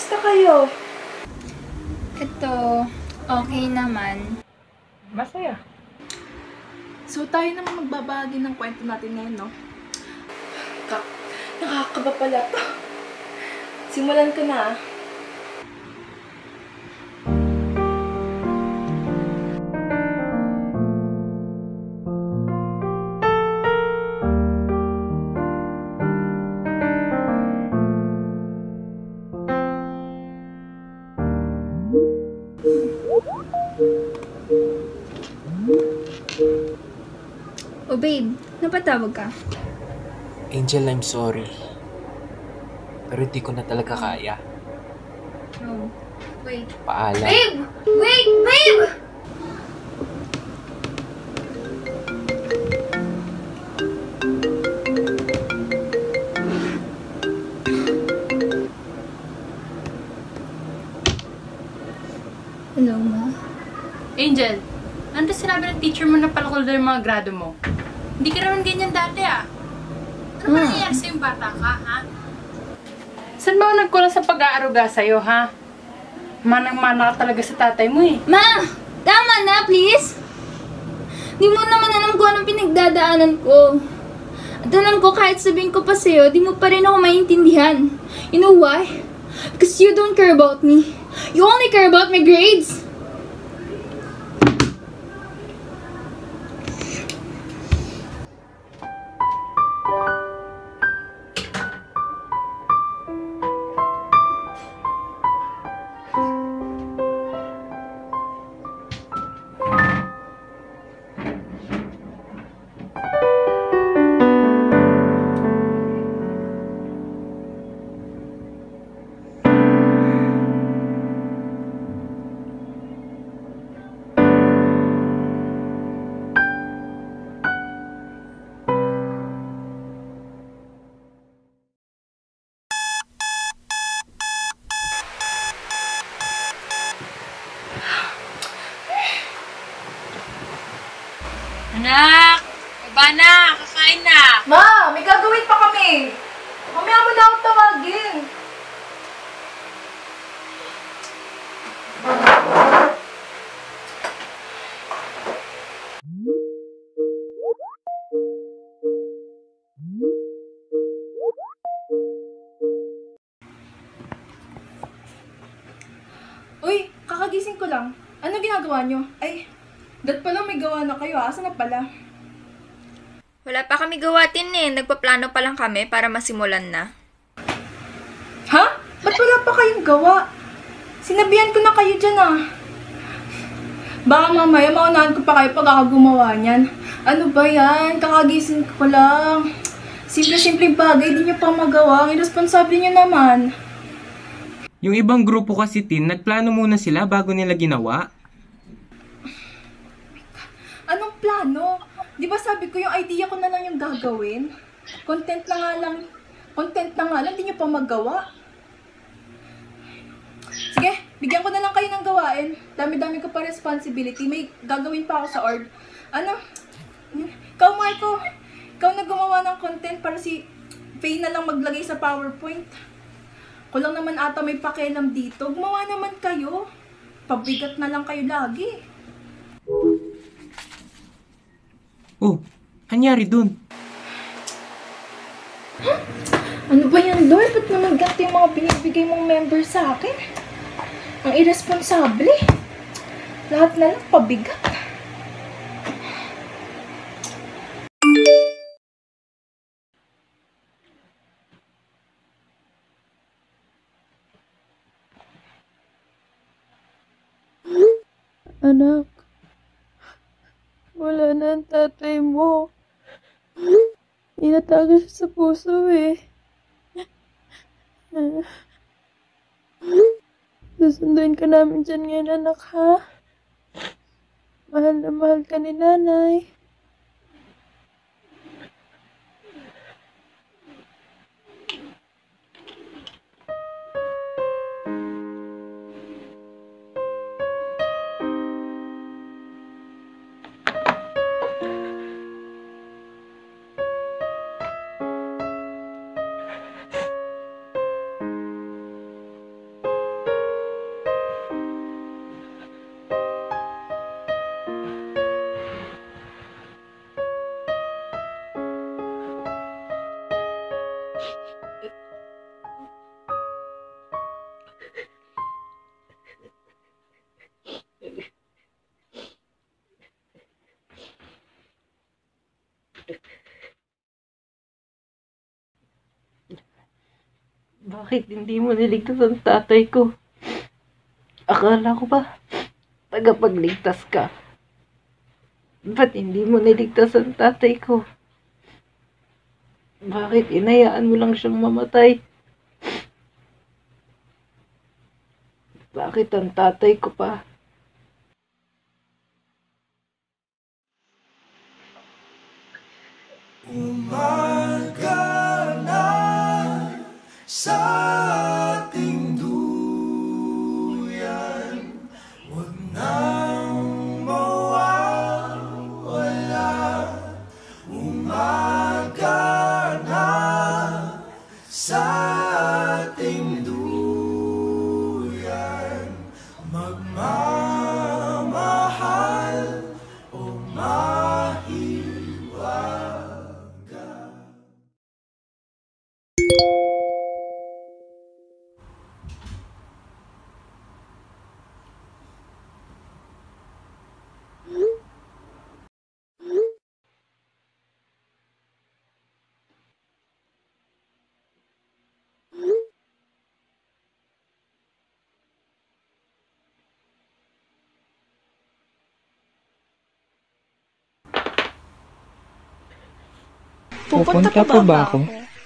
Kamusta kayo? Ito, okay naman. Masaya. So, tayo naman magbabahagi ng kwento natin ngayon, no? Nakakaba pala to. Simulan ko na. Oh babe, napatawag ka? Angel, I'm sorry. Pero di ko na talaga kaya. No. Wait. Paalam. Babe! Wait! Babe! Hello, ma. Angel, ano sinabi ng teacher mo na palakol daw yung mga grado mo? Hindi ka naman ganyan dati Ano ba nangyayari sa yung bata ka, ha? Saan ba ako nagkulang sa pag-aaruga sa'yo, ha? Manang-mana ka talaga sa tatay mo Ma! Tama na, please! Di mo naman alam kung anong pinagdadaanan ko. At alam ko kahit sabihin ko pa sa'yo, di mo pa rin ako maintindihan. You know why? Because you don't care about me. You only care about my grades. Anak! Baba na! Kakain na! Ma! May gagawin pa kami! Mamaya mo na akong tawagin. Uy! Kakagising ko lang. Ano ginagawa nyo? Ay, dat pala may gawa na kayo. Asa na pala? Wala pa kami gawatin Nagpaplano pa lang kami para masimulan na. Ha? Ba't wala pa kayong gawa? Sinabihan ko na kayo dyan Baka mamaya maunahan ko pa kayo pag ako gumawa niyan. Ano ba yan? Kakagising ko lang. Simple-simple bagay, di nyo pa magawa. Ang irresponsable nyo naman. Yung ibang grupo kasi, Tin, nagplano muna sila bago nila ginawa. Anong plano? Di ba sabi ko yung idea ko na lang yung gagawin? Content na nga lang, di nyo pa magawa. Sige, bigyan ko na lang kayo ng gawain. Dami-dami ko pa responsibility. May gagawin pa ako sa org. Ano? Ikaw, Marco. Ikaw na gumawa ng content para si Faye na lang maglagay sa PowerPoint. Kulang naman ata may pakialam dito. Gumawa naman kayo. Pabigat na lang kayo lagi. Oh, anyari dun? Ano ba yan, Lord? Ba't naman ganito yung mga binibigay mong member sa akin? Ang irresponsable. Lahat na lang pabigat. Anak, wala na ang tatay mo. Inatago siya sa puso Susunduin ka namin dyan ngayon, anak, ha? Mahal na mahal ka ni nanay. Bakit hindi mo niligtas ang tatay ko? Akala ko ba tagapagligtas ka? Ba't hindi mo niligtas ang tatay ko? Bakit inayaan mo lang siyang mamatay? Bakit ang tatay ko pa? Pupunta pa ba ako?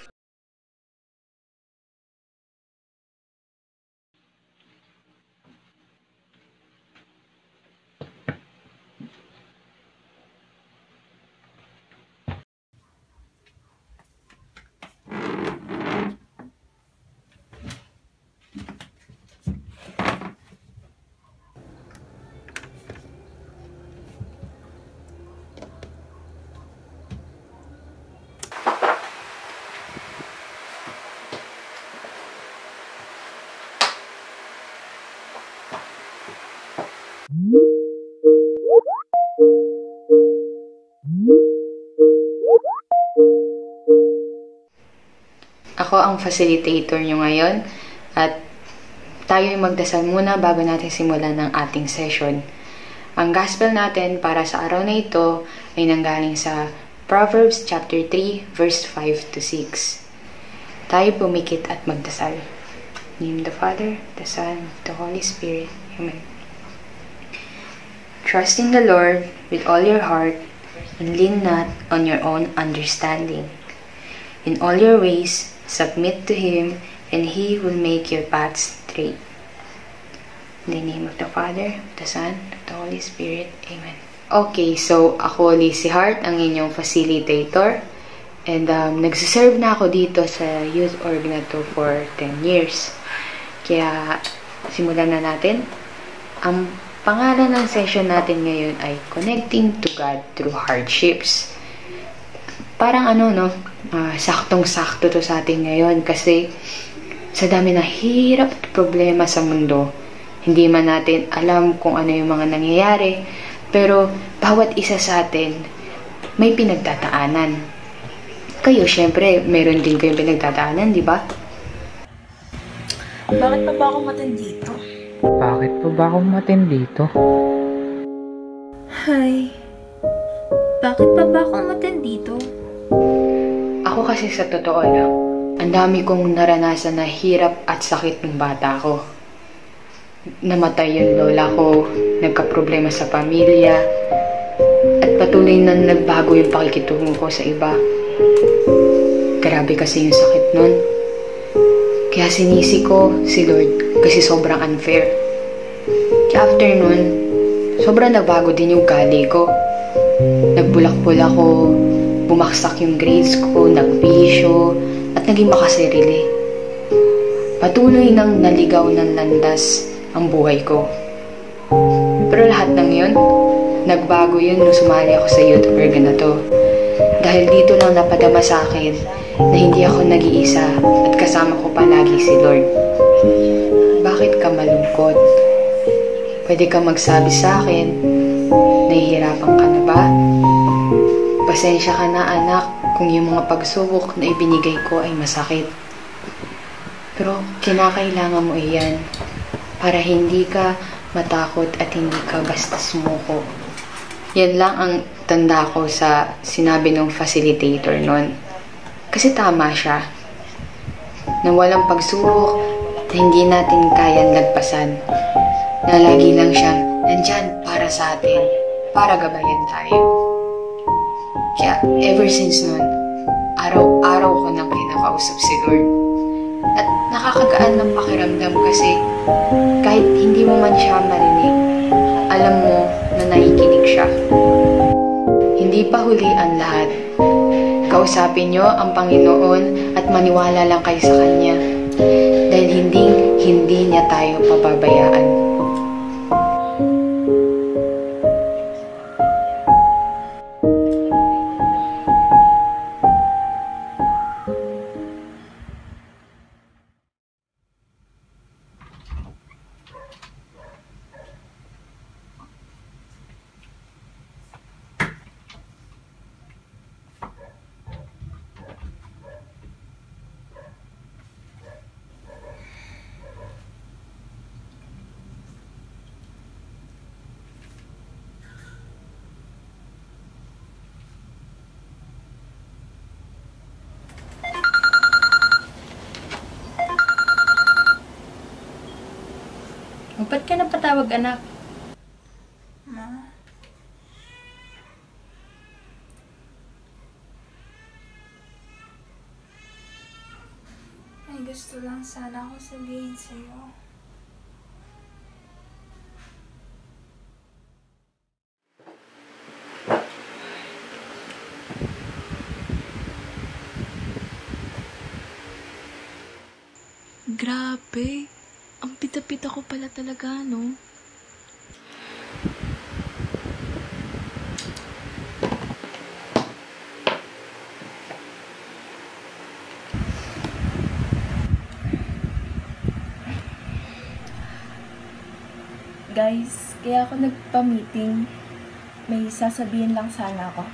Ako ang facilitator nyo ngayon at tayo'y magdasal muna bago natin simulan ng ating session. Ang gospel natin para sa araw na ito ay nanggaling sa Proverbs chapter 3 verse 5 to 6. Tayo pumikit at magdasal. In the name of the Father, the Son, the Holy Spirit. Amen. Trust in the Lord with all your heart and lean not on your own understanding. In all your ways, submit to Him, and He will make your paths straight. In the name of the Father, the Son, the Holy Spirit. Amen. Okay, so ako, Lizzie Hart, ang inyong facilitator. And nagsiserve na ako dito sa youth org na to for 10 years. Kaya, simulan na natin. Ang pangalan ng session natin ngayon ay Connecting to God Through Hardships. Parang saktong-sakto to sa atin ngayon kasi sa dami na hirap at problema sa mundo, hindi man natin alam kung ano yung mga nangyayari, pero bawat isa sa atin may pinagtataanan. Kayo, syempre, meron din kayong pinagtataanan, di ba? Bakit pa ba ako matindito? Bakit pa ba akong matindito? Hay, bakit pa ba akong matindito? Ako kasi sa totoo lang, ang dami kong naranasan na hirap at sakit ng bata ko. Namatay yung lola ko, nagka-problema sa pamilya, at patuloy na nagbago yung pakikitungo ko sa iba. Grabe kasi yung sakit nun. Kaya sinisi ko si Lord kasi sobrang unfair. Kaya after nun, sobrang nagbago din yung ugali ko. Nagbulak-bulak ako, bumaksak yung grades ko, nagbisyo, at naging makasarili. Patuloy nang naligaw ng landas ang buhay ko. Pero lahat ng yun, nagbago yun nung sumali ako sa youth org na to. Dahil dito lang napadama sa akin na hindi ako nag-iisa at kasama ko palagi si Lord. Bakit ka malungkot? Pwede ka magsabi sa akin, nahihirapan ka na ba? Pasensya ka na anak kung yung mga pagsubok na ibinigay ko ay masakit. Pero kinakailangan mo iyan para hindi ka matakot at hindi ka basta sumuko. Yan lang ang Natanda ko sa sinabi ng facilitator nun. Kasi tama siya. Na walang pagsubok na hindi natin kayang lagpasan. Na lagi lang siyang nandyan para sa atin, para gabayan tayo. Kaya ever since nun, araw-araw ko nang kinakausap si Lord. At nakakagaan ng pakiramdam kasi kahit hindi mo man siya marinig, alam mo na nakikinig siya. Hindi pa huli ang lahat. Kausapin niyo ang Panginoon at maniwala lang kayo sa Kanya. Dahil hindi niya tayo pababayaan. Ba't ka napatawag, anak? Ma? May gusto lang sana ako sabihin sa'yo. Grabe. Ang pita-pita ko pala talaga, no? Guys, kaya ako nagpa-meeting. May sasabihin lang sana ako.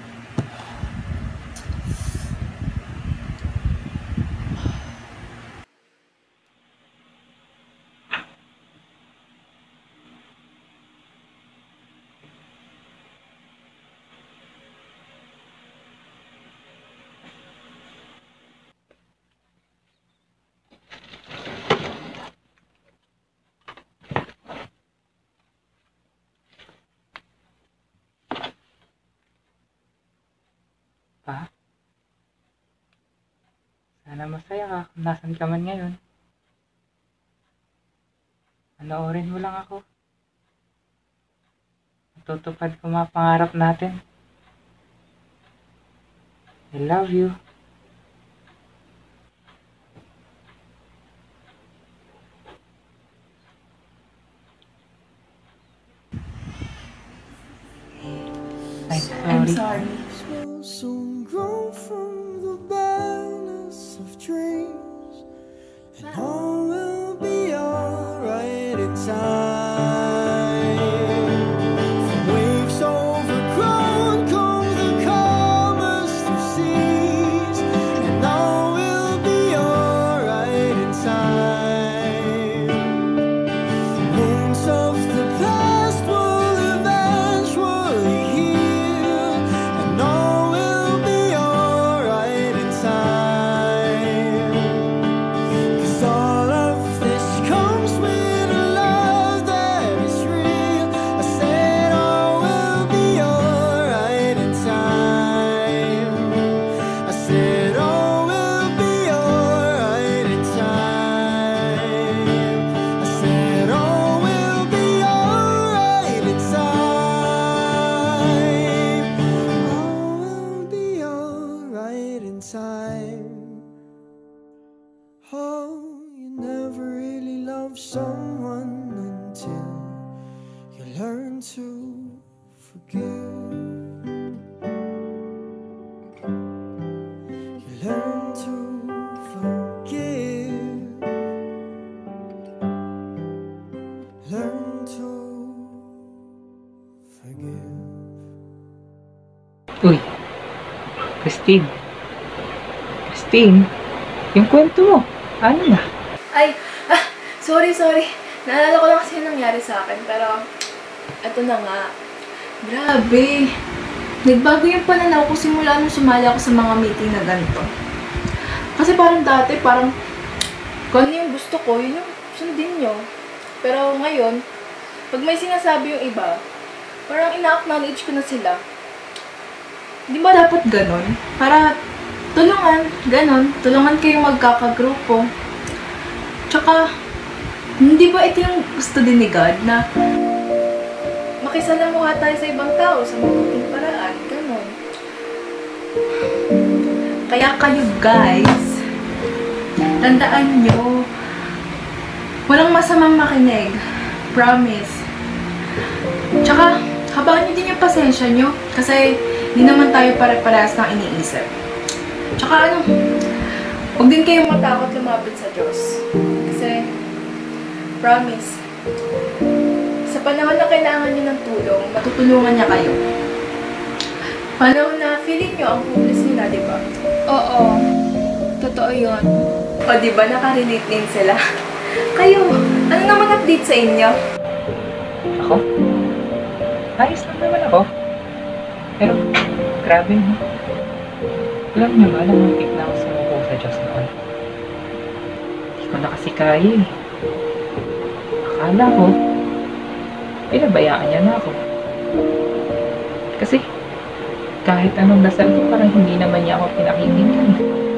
Pa? Sana masaya ka kung nasan ka man ngayon. Panoorin mo lang ako. Matutupad ko mga pangarap natin. I love you. I'm sorry. Will soon grow from the barrenness of dreams, and all will be alright in time. From waves overgrown come the calmest of seas, and all will be alright in time. Wounds of the past will eventually heal, and all will be alright in time. 'Cause all of this comes with a love that is real. I said all will be alright in time. I said all will be alright in time. I said all will be alright in time. All will be alright in time. Oh, you never really love someone until you learn to forgive. You learn to forgive. Learn to forgive. Uy, Christine. Christine, yung kwento mo, ano na? Ay, sorry. Naalala ko lang kasi yung nangyari sa akin. Pero, eto na nga. Grabe. Nagbago yung pananaw ko simula nung sumali ako sa mga meeting na ganito. Kasi parang dati, parang kung ano yung gusto ko, yun yung sundin nyo. Pero ngayon, pag may sinasabi yung iba, parang ina-acknowledge ko na sila. Di ba dapat ganon? Para tulungan kayong magkakagrupo. Tsaka, hindi ba ito yung gusto din ni God na makisalamuha tayo sa ibang tao sa mabuting paraan? Ganon. Kaya kayo guys, tandaan nyo, walang masamang makinig. Promise. Tsaka, habaan nyo din yung pasensya nyo. Kasi, hindi naman tayo pare-parehas ng iniisip. Tsaka huwag din kayong matakot lumapit sa Diyos. Kasi, promise, sa panahon na kailangan nyo ng tulong, matutulungan niya kayo. Panahon na feeling nyo ang hopeless nila, di ba? Oo. Totoo yun. O, di ba? Nakarelate din sila. Kayo, ano naman update sa inyo? Ako? Ayos lang naman ako. Pero, grabe mo. Alam niyo ba, namuntik na ako sumuko sa Diyos noon. Hindi ko na kasi kaya eh. Akala ko, pinabayaan niya na ako. Kasi, kahit anong dasal ko, parang hindi naman niya ako pinakinggan.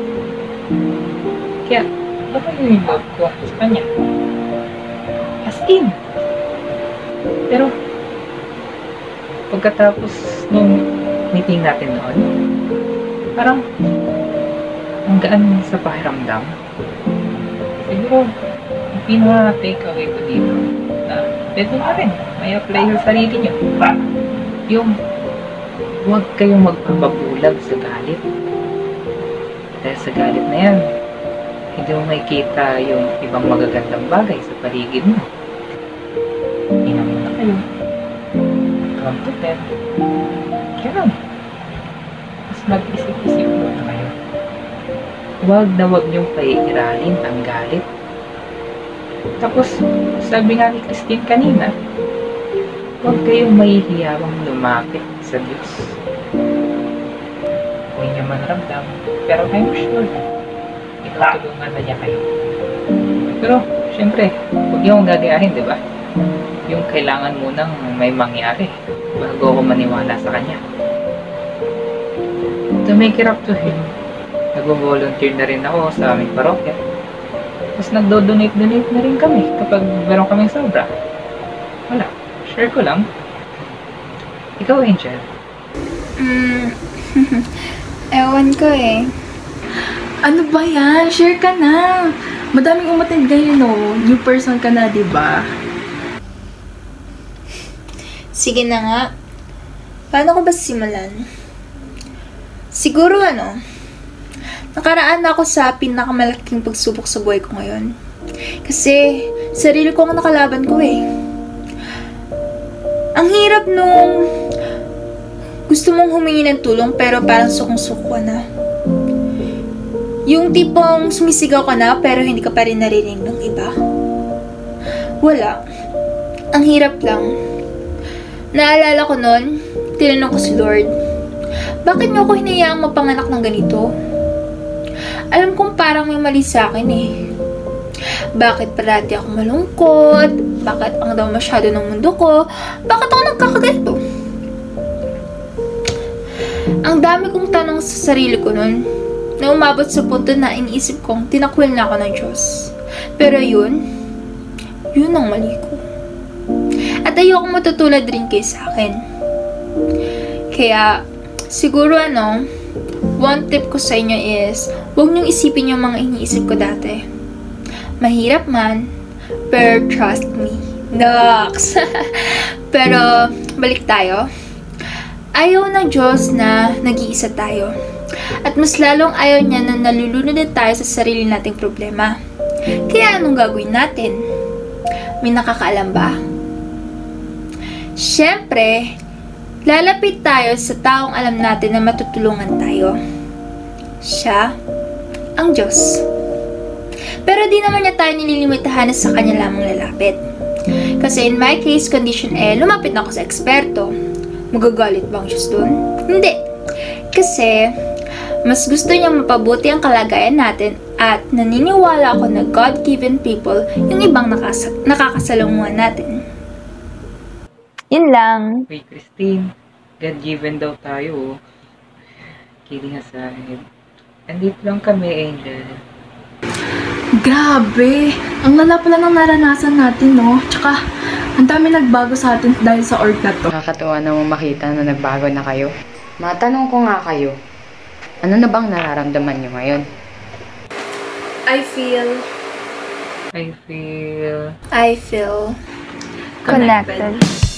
Kaya, baka yung love ko sa kanya. As in. Pero, pagkatapos nung meeting natin noon, parang ang gaan sa pakiramdam. Siguro, yung pinaka-take away ko dito na pwede na rin, may apply sa sarili nyo. Yung huwag kayong magpapabulag sa galit. Dahil sa galit na yan, hindi mo makikita yung ibang magagandang bagay sa paligid mo. Inom na kayo. Come to bed. Ganun. Mas mag-isip-isip na kayo. Huwag na huwag niyong paiiralin ang galit. Tapos, sabi nga ni Christine kanina, huwag kayong mahihiyawang lumapit sa Diyos. Hindi niya man ramdam, pero I'm sure ikatulungan na niya kayo. Pero, syempre, huwag niyong gagayahin, di ba? Yung kailangan munang may mangyari bago ako maniwala sa kanya. To make it up to him, nag-volunteer na rin ako sa aming parokya. Tapos nagdo-donate na rin kami kapag meron kaming sobra. Wala, share ko lang. Ikaw, Angel? Ewan ko eh. Ano ba yan? Share ka na. Madaming umatid ngayon, no? New person ka na, di ba? Sige na nga. Paano ko ba simulan? Siguro nakaraan ako sa pinakamalaking pagsubok sa buhay ko ngayon. Kasi, sarili ko ang nakalaban ko eh. Ang hirap nung gusto mong humingi ng tulong pero parang sukong-suko ka na. Yung tipong sumisigaw ka na pero hindi ka pa rin narinig ng iba. Wala. Ang hirap lang. Naalala ko nun, tinanong ko si Lord, bakit niyo ako hinayaang mapanganak ng ganito? Alam kong parang may mali sa akin eh. Bakit parati ako malungkot? Bakit ang daw masyado ng mundo ko? Bakit ako nagkakaganito? Ang dami kong tanong sa sarili ko nun, na umabot sa punto na iniisip kong tinakwil na ako ng Diyos. Pero yun ang mali ko. At ayoko matutulad rin kayo sa akin. Kaya, siguro one tip ko sa inyo is, huwag niyong isipin yung mga iniisip ko dati. Mahirap man, pero trust me. Nox! Pero, balik tayo. Ayaw ng Diyos na nag-iisa tayo. At mas lalong ayaw niya na nalulunod tayo sa sarili nating problema. Kaya anong gagawin natin? May nakakaalam ba? Siyempre, lalapit tayo sa taong alam natin na matutulungan tayo. Siya, ang Diyos. Pero di naman niya tayo nililimitahan na sa kanya lamang lalapit. Kasi in my case, condition lumapit na ako sa eksperto. Magagalit ba ang Diyos doon? Hindi. Kasi, mas gusto niyang mapabuti ang kalagayan natin at naniniwala ako na God-given people yung ibang nakakasalunguhan natin. Yun lang. Wait, Christine. God-given daw tayo. Kidding aside. Andito lang kami, Angel. Grabe! Ang lala pala ng naranasan natin, no? Tsaka, ang dami nagbago sa atin dahil sa org na to. Nakakatuwa naman makita na nagbago na kayo. Matanong ko nga kayo, ano na bang nararamdaman nyo ngayon? I feel connected.